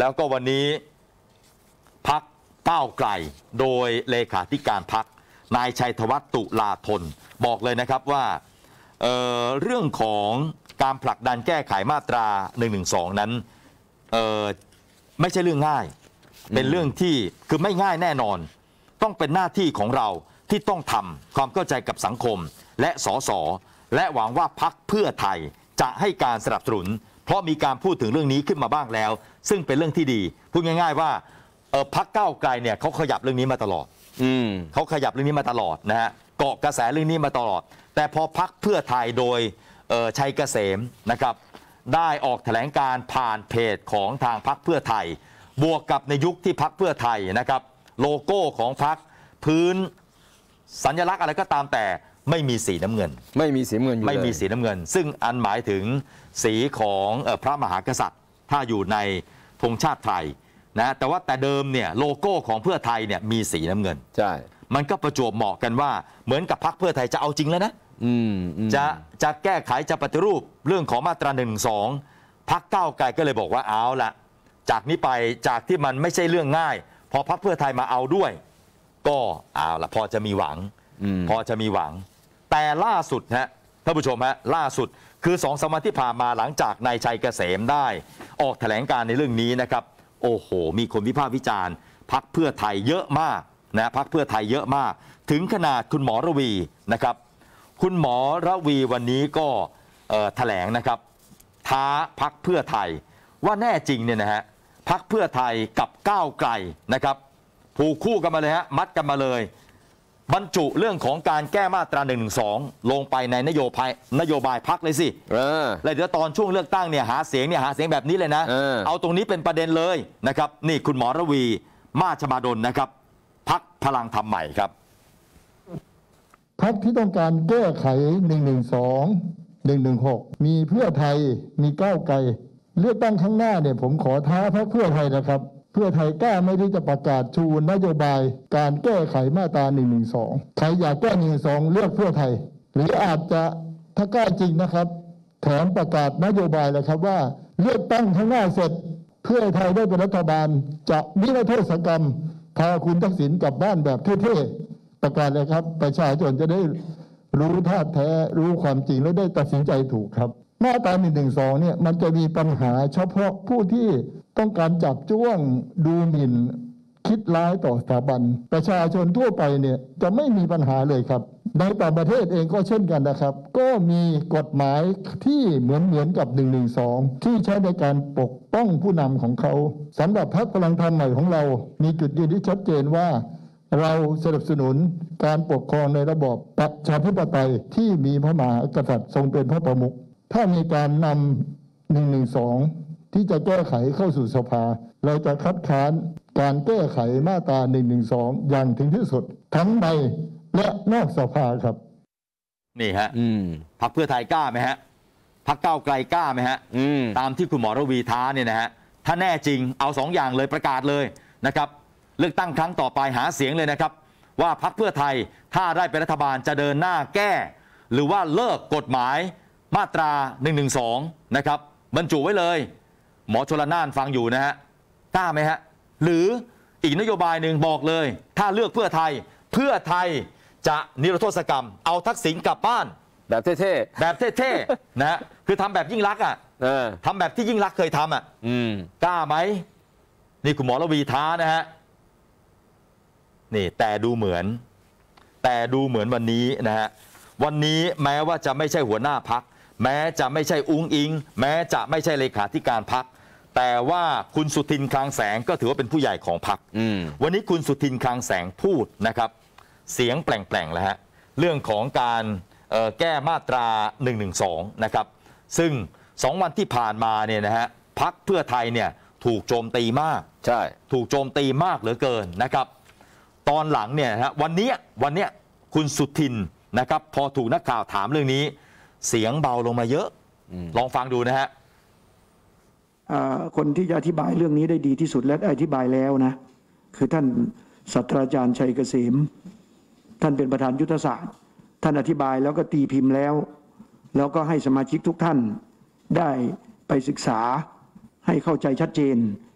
แล้วก็วันนี้พรรคก้าวไกลโดยเลขาธิการพรรคนายชัยธวัฒน์ตุลาธนบอกเลยนะครับว่าเรื่องของการผลักดันแก้ไขมาตรา 112 นั้นไม่ใช่เรื่องง่ายเป็นเรื่องที่คือไม่ง่ายแน่นอนต้องเป็นหน้าที่ของเราที่ต้องทำความเข้าใจกับสังคมและสสและหวังว่าพรรคเพื่อไทยจะให้การสนับสนุนเพราะมีการพูดถึงเรื่องนี้ขึ้นมาบ้างแล้วซึ่งเป็นเรื่องที่ดีพูดง่ายๆว่าพรรคก้าวไกลเนี่ยเขาขยับเรื่องนี้มาตลอดเขาขยับเรื่องนี้มาตลอดนะฮะเกาะกระแสเรื่องนี้มาตลอดแต่พอพรรคเพื่อไทยโดยชัยเกษมนะครับได้ออกแถลงการผ่านเพจของทางพรรคเพื่อไทยบวกกับในยุคที่พรรคเพื่อไทยนะครับโลโก้ของพรรคพื้นสัญลักษณ์อะไรก็ตามแต่ไม่มีสีน้ำเงินไม่มีสีน้ำเงินไม่มีสีน้ำเงินซึ่งอันหมายถึงสีของพระมหากษัตริย์ถ้าอยู่ในธงชาติไทยนะแต่ว่าแต่เดิมเนี่ยโลโก้ของเพื่อไทยเนี่ยมีสีน้ำเงินใช่มันก็ประจวบเหมาะกันว่าเหมือนกับพรรคเพื่อไทยจะเอาจริงแล้วนะจะแก้ไขจะปฏิรูปเรื่องของมาตรา 112 พรรคก้าวไกลก็เลยบอกว่าเอาละจากนี้ไปจากที่มันไม่ใช่เรื่องง่ายพอพรรคเพื่อไทยมาเอาด้วยก็เอาละพอจะมีหวังพอจะมีหวังแต่ล่าสุดฮะท่านผู้ชมฮะล่าสุดคือ2-3 วันที่ผ่านมาหลังจากนายชัยเกษมได้ออกแถลงการในเรื่องนี้นะครับโอ้โหมีคนวิพากษ์วิจารณ์พรรคเพื่อไทยเยอะมากนะพรรคเพื่อไทยเยอะมากถึงขนาดคุณหมอระวีนะครับคุณหมอระวีวันนี้ก็แถลงนะครับท้าพรรคเพื่อไทยว่าแน่จริงเนี่ยนะฮะพรรคเพื่อไทยกับก้าวไกลนะครับผูกคู่กันมาเลยฮะมัดกันมาเลยบรรจุเรื่องของการแก้มาตรา 112 ลงไปในนโยบายพรรคเลยสิแล้วเดี๋ยวตอนช่วงเลือกตั้งเนี่ยหาเสียงแบบนี้เลยนะเอาตรงนี้เป็นประเด็นเลยนะครับนี่คุณหมอระวีมาชมาดลนะครับพรรคพลังธรรมใหม่ครับพรรคที่ต้องการแก้ไข 112 116 มีเพื่อไทยมีก้าวไกลเลือกตั้งข้างหน้าเนี่ยผมขอท้าพรรคเพื่อไทยนะครับเพื่อไทยกล้าไม่ที่จะประกาศชูนโยบายการแก้ไขมาตรา 112 ใครอยากแก้ 112 เลือกเพื่อไทยหรืออาจจะถ้ากล้าจริงนะครับแถมประกาศนโยบายเลยครับว่าเลือกตั้งข้างหน้าเสร็จเพื่อไทยได้เป็นรัฐบาลจะนิรโทษกรรมพาคุณทักษิณกลับบ้านแบบเท่ๆประกาศเลยครับประชาชนจะได้รู้ท่าแท้รู้ความจริงและได้ตัดสินใจถูกครับมาตรา 112 เนี่ยมันจะมีปัญหาเฉพาะผู้ที่ต้องการจับจ้วงดูหมิ่นคิดร้ายต่อสถาบันประชาชนทั่วไปเนี่ยจะไม่มีปัญหาเลยครับในต่างประเทศเองก็เช่นกันนะครับก็มีกฎหมายที่เหมือนกับ 112 ที่ใช้ในการปกป้องผู้นำของเขาสำหรับพรรคพลังธรรมใหม่ของเรามีจุดยืนที่ชัดเจนว่าเราสนับสนุนการปกครองในระบอบประชาธิปไตยที่มีพระมหากษัตริย์ทรงเป็นพระประมุขถ้ามีการนำ 112 ที่จะแก้ไขเข้าสู่สภาเราจะคัดค้านการแก้ไขมาตรา 112 อย่างถึงที่สุดทั้งในและนอกสภาครับนี่ฮะพรรคเพื่อไทยกล้าไหมฮะพรรคก้าวไกลกล้าไหมฮะตามที่คุณหมอระวีท้าเนี่ยนะฮะถ้าแน่จริงเอา2 อย่างเลยประกาศเลยนะครับเลือกตั้งครั้งต่อไปหาเสียงเลยนะครับว่าพรรคเพื่อไทยถ้าได้เป็นรัฐบาลจะเดินหน้าแก้หรือว่าเลิกกฎหมายมาตรา 112 นะครับบรรจุไว้เลยหมอชลน่านฟังอยู่นะฮะกล้าไหมฮะหรืออีกนโยบายหนึ่งบอกเลยถ้าเลือกเพื่อไทยจะนิรโทษกรรมเอาทักษิณกลับบ้านแบบเท่ๆแบบเท่ๆนะฮะคือทำแบบยิ่งลักษณ์อ่ะทำแบบที่ยิ่งลักษณ์เคยทำอ่ะกล้าไหมนี่คุณหมอระวีท้านะฮะนี่แต่ดูเหมือนวันนี้นะฮะวันนี้แม้ว่าจะไม่ใช่หัวหน้าพรรคแม้จะไม่ใช่อุ้งอิงแม้จะไม่ใช่เลขาธิการพรรคแต่ว่าคุณสุทินคลังแสงก็ถือว่าเป็นผู้ใหญ่ของพรรควันนี้คุณสุทินคลังแสงพูดนะครับเสียงแปลงๆแล้วฮะเรื่องของการแก้มาตรา 112 นะครับซึ่ง2 วันที่ผ่านมาเนี่ยนะฮะพรรคเพื่อไทยเนี่ยถูกโจมตีมากใช่ถูกโจมตีมากเหลือเกินนะครับตอนหลังเนี่ยฮะวันนี้คุณสุทินนะครับพอถูกนักข่าวถามเรื่องนี้เสียงเบาลงมาเยอะลองฟังดูนะฮะคนที่จะอธิบายเรื่องนี้ได้ดีที่สุดและอธิบายแล้วนะคือท่านศาสตราจารย์ชัยเกษมท่านเป็นประธานยุทธศาสตร์ท่านอธิบายแล้วก็ตีพิมพ์แล้วก็ให้สมาชิกทุกท่านได้ไปศึกษาให้เข้าใจชัดเจน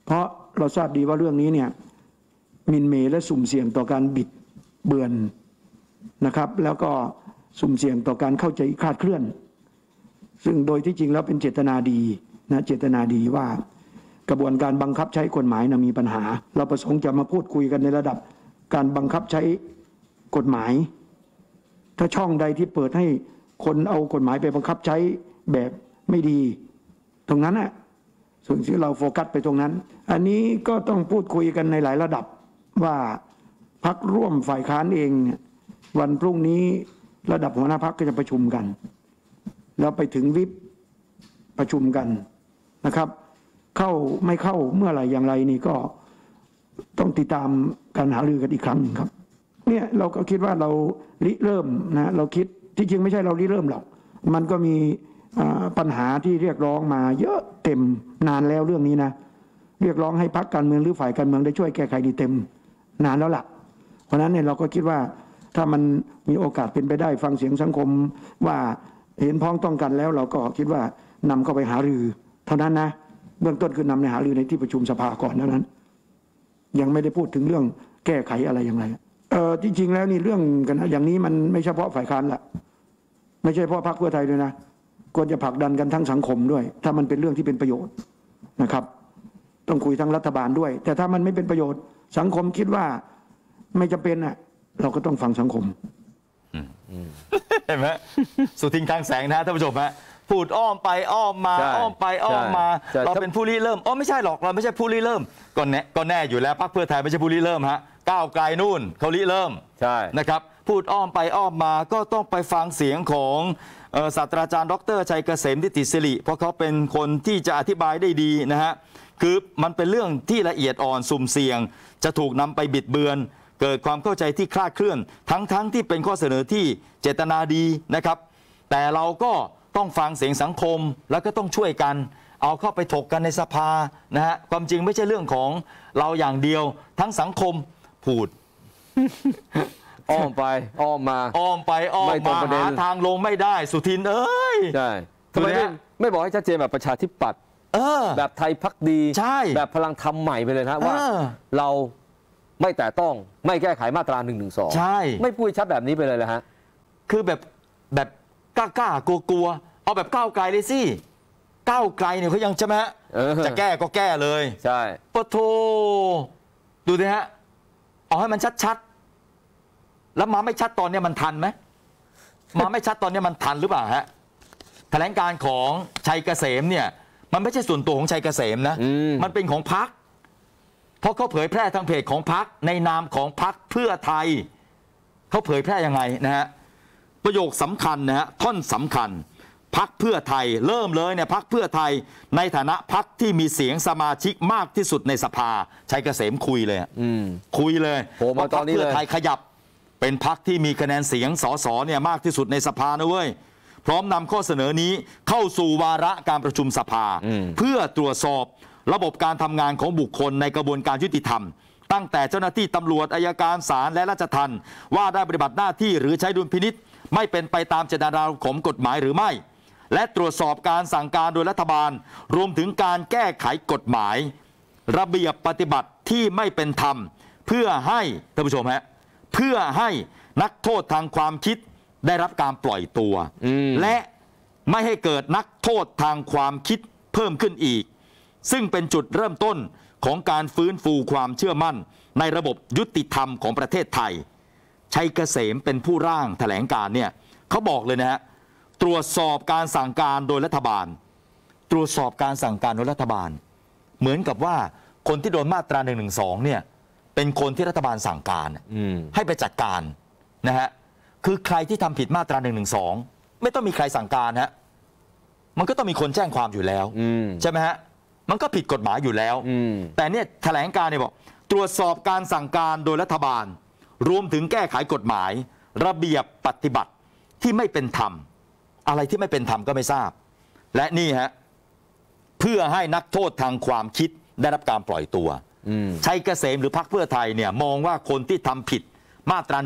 เพราะเราทราบดีว่าเรื่องนี้เนี่ยหมิ่นเหม่และสุ่มเสี่ยงต่อการบิดเบือนนะครับแล้วก็สุ่มเสี่ยงต่อการเข้าใจคลาดเคลื่อนซึ่งโดยที่จริงแล้วเป็นเจตนาดีนะเจตนาดีว่ากระบวนการบังคับใช้กฎหมายมีปัญหาเราประสงค์จะมาพูดคุยกันในระดับการบังคับใช้กฎหมายถ้าช่องใดที่เปิดให้คนเอากฎหมายไปบังคับใช้แบบไม่ดีตรงนั้นน่ะส่วนที่เราโฟกัสไปตรงนั้นอันนี้ก็ต้องพูดคุยกันในหลายระดับว่าพรรคร่วมฝ่ายค้านเองวันพรุ่งนี้ระดับหัวหน้าพรรคก็จะประชุมกันแล้วไปถึงวิปประชุมกันนะครับเข้าไม่เข้าเมื่อไหร่อย่างไรนี่ก็ต้องติดตามการหารือกันอีกครั้งหนึ่งครับเนี่ยเราก็คิดว่าเราริเริ่มนะเราคิดที่จริงไม่ใช่เราริเริ่มหรอกมันก็มีปัญหาที่เรียกร้องมาเยอะเต็มนานแล้วเรื่องนี้นะเรียกร้องให้พรรคการเมืองหรือฝ่ายการเมืองได้ช่วยแก้ไขดีเต็มนานแล้วล่ะเพราะนั้นเนี่ยเราก็คิดว่าถ้ามันมีโอกาสเป็นไปได้ฟังเสียงสังคมว่าเห็นพ้องต้องกันแล้วเราก็คิดว่านำเข้าไปหารือเท่านั้นนะเบื้องต้นคือนำในหารือในที่ประชุมสภาก่อนเท่านั้นยังไม่ได้พูดถึงเรื่องแก้ไขอะไรอย่างไรจริงๆแล้วนี่เรื่องกันอย่างนี้มันไม่เฉพาะฝ่ายค้านละไม่ใช่เฉพาะพรรคเพื่อไทยด้วยนะควรจะผลักดันกันทั้งสังคมด้วยถ้ามันเป็นเรื่องที่เป็นประโยชน์นะครับต้องคุยทั้งรัฐบาลด้วยแต่ถ้ามันไม่เป็นประโยชน์สังคมคิดว่าไม่จำเป็นน่ะเราก็ต้องฟังสังคมเห็นไหมสุทินคลังแสงนะท่านผู้ชมฮะพูดอ้อมไปอ้อมมาอ้อมไปอ้อมมาเราเป็นผู้ริเริ่มไม่ใช่หรอกเราไม่ใช่ผู้ริเริ่มก็แน่อยู่แล้วพรรคเพื่อไทยไม่ใช่ผู้ริเริ่มฮะก้าวไกลนู่นเขาริเริ่มนะครับพูดอ้อมไปอ้อมมาก็ต้องไปฟังเสียงของศาสตราจารย์ดร.ชัยเกษมทิติสิริเพราะเขาเป็นคนที่จะอธิบายได้ดีนะฮะคือมันเป็นเรื่องที่ละเอียดอ่อนสุ่มเสี่ยงจะถูกนำไปบิดเบือนเกิดความเข้าใจที่คลาดเคลื่อนทั้งที่เป็นข้อเสนอที่เจตนาดีนะครับแต่เราก็ต้องฟังเสียงสังคมแล้วก็ต้องช่วยกันเอาเข้าไปถกกันในสภานะฮะความจริงไม่ใช่เรื่องของเราอย่างเดียวทั้งสังคมพูดอ้อมไปอ้อมมาอ้อมไปอ้อมมาหาทางลงไม่ได้สุทินเอ้ยใช่ทำไมไม่บอกให้ชัดเจนแบบประชาธิปัตย์แบบไทยพักดีแบบพลังธรรมใหม่ไปเลยนะว่าเราไม่แต่ต้องไม่แก้ไขมาตรา112 ใช่ไม่พูดชัดแบบนี้ไปเลยเลยฮะคือแบบกล้ากลัวเอาแบบก้าวไกลเลยสิก้าวไกลเนี่ยเขายังใช่ไหมฮะจะแก้ก็แก้เลยใช่ปะโทดูดิฮะเอาให้มันชัดแล้วมาไม่ชัดตอนนี้มันทันไหมมาไม่ชัดตอนนี้มันทันหรือเปล่าฮะแถลงการของชัยเกษมเนี่ยมันไม่ใช่ส่วนตัวของชัยเกษมนะมันเป็นของพรรคเพราะเขาเผยแพร่ทางเพจของพรรคในนามของพรรคเพื่อไทยเขาเผยแพร่ยังไงนะฮะประโยคสำคัญนะฮะท่อนสำคัญพรรคเพื่อไทยเริ่มเลยเนี่ยพรรคเพื่อไทยในฐานะพรรคที่มีเสียงสมาชิกมากที่สุดในสภาชัยเกษมคุยเลยคุยเลยเพราะพรรคเพื่อไทยขยับเป็นพรรคที่มีคะแนนเสียงสสเนี่ยมากที่สุดในสภานะเว้ยพร้อมนำข้อเสนอนี้เข้าสู่วาระการประชุมสภาเพื่อตรวจสอบระบบการทำงานของบุคคลในกระบวนการยุติธรรมตั้งแต่เจ้าหน้าที่ตำรวจอัยการศาลและราชทัณฑ์ว่าได้ปฏิบัติหน้าที่หรือใช้ดุลพินิจไม่เป็นไปตามเจตนารมณ์ของกฎหมายหรือไม่และตรวจสอบการสั่งการโดยรัฐบาลรวมถึงการแก้ไขกฎหมายระเบียบปฏิบัติที่ไม่เป็นธรรมเพื่อให้ท่านผู้ชมฮะเพื่อให้นักโทษทางความคิดได้รับการปล่อยตัวและไม่ให้เกิดนักโทษทางความคิดเพิ่มขึ้นอีกซึ่งเป็นจุดเริ่มต้นของการฟื้นฟูความเชื่อมั่นในระบบยุติธรรมของประเทศไทยชัยเกษมเป็นผู้ร่างแถลงการเนี่ยเขาบอกเลยนะฮะตรวจสอบการสั่งการโดยรัฐบาลตรวจสอบการสั่งการโดยรัฐบาลเหมือนกับว่าคนที่โดนมาตรา112เนี่ยเป็นคนที่รัฐบาลสั่งการให้ไปจัดการนะฮะคือใครที่ทำผิดมาตรา112ไม่ต้องมีใครสั่งการฮะมันก็ต้องมีคนแจ้งความอยู่แล้วใช่ไหมฮะมันก็ผิดกฎหมายอยู่แล้วแต่เนี่ยแถลงการเนี่ยบอกตรวจสอบการสั่งการโดยรัฐบาลรวมถึงแก้ไขกฎหมายระเบียบปฏิบัติที่ไม่เป็นธรรมอะไรที่ไม่เป็นธรรมก็ไม่ทราบและนี่ฮะเพื่อให้นักโทษทางความคิดได้รับการปล่อยตัวชัยเกษมหรือพรรคเพื่อไทยเนี่ยมองว่าคนที่ทำผิดมาตรา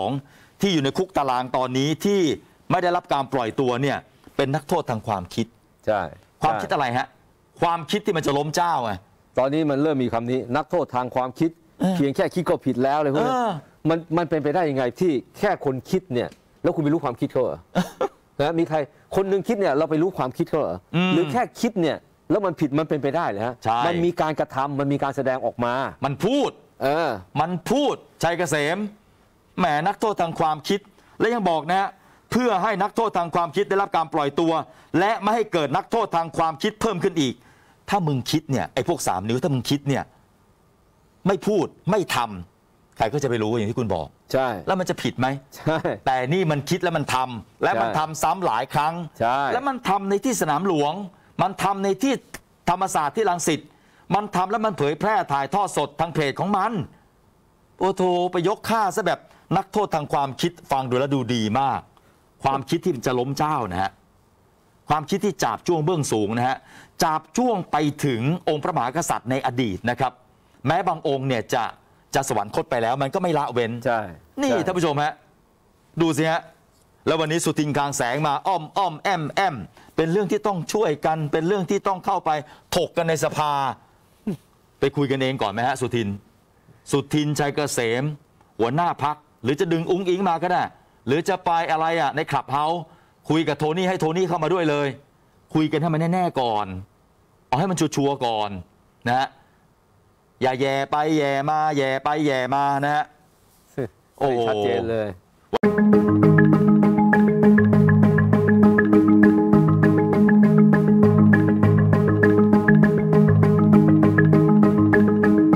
112ที่อยู่ในคุกตารางตอนนี้ที่ไม่ได้รับการปล่อยตัวเนี่ยเป็นนักโทษทางความคิดใช่ความคิดอะไรฮะความคิดที่มันจะล้มเจ้าไงตอนนี้มันเริ่มมีคำนี้นักโทษทางความคิดเพียงแค่คิดก็ผิดแล้วเลยพวกนี้มันเป็นไปได้ยังไงที่แค่คนคิดเนี่ยแล้วคุณไปรู้ความคิดเขาเหรอ นะมีใครคนหนึ่งคิดเนี่ยเราไปรู้ความคิดเขาเหรอหรือแค่คิดเนี่ยแล้วมันผิดมันเป็นไปได้เหรอฮะมันมีการกระทำมันมีการแสดงออกมามันพูดมันพูดชัยเกษมแหมนักโทษทางความคิดและยังบอกนะฮะเพื่อให้นักโทษทางความคิดได้รับการปล่อยตัวและไม่ให้เกิดนักโทษทางความคิดเพิ่มขึ้นอีกถ้ามึงคิดเนี่ยไอ้พวก3 นิ้วถ้ามึงคิดเนี่ยไม่พูดไม่ทำใครก็จะไปรู้อย่างที่คุณบอกใช่แล้วมันจะผิดไหมใช่แต่นี่มันคิดแล้วมันทำและมันทำซ้ำหลายครั้งใช่และมันทำในที่สนามหลวงมันทำในที่ธรรมศาสตร์ที่รังสิตมันทำแล้วมันเผยแพร่ถ่ายทอดสดทางเพจของมันโอ้โธไปยกค่าซะแบบนักโทษทางความคิดฟังดูแล้วดูดีมากความคิดที่จะล้มเจ้านะฮะความคิดที่จาบจ้วงเบื้องสูงนะฮะจาบจ้วงไปถึงองค์พระมหากษัตริย์ในอดีตนะครับแม้บางองค์เนี่ยจะสวรรคตไปแล้วมันก็ไม่ละเว้นใช่นี่ท่านผู้ชมฮะดูสิฮะแล้ววันนี้สุทินคลังแสงมาอ้อมแอมเป็นเรื่องที่ต้องช่วยกันเป็นเรื่องที่ต้องเข้าไปถกกันในสภาไปคุยกันเองก่อนไหมฮะสุทินชัยเกษมหัวหน้าพรรคหรือจะดึงอุ้งอิงมาก็ได้หรือจะไปอะไรในคลับเฮาส์คุยกับโทนี่ให้โทนี่เข้ามาด้วยเลยคุยกันให้มันแน่ๆก่อนเอาให้มันชัวร์ๆก่อนนะฮะอย่าแย่ไปแย่มาแย่ไปแย่มานะฮะโอ้ชัดเจนเลย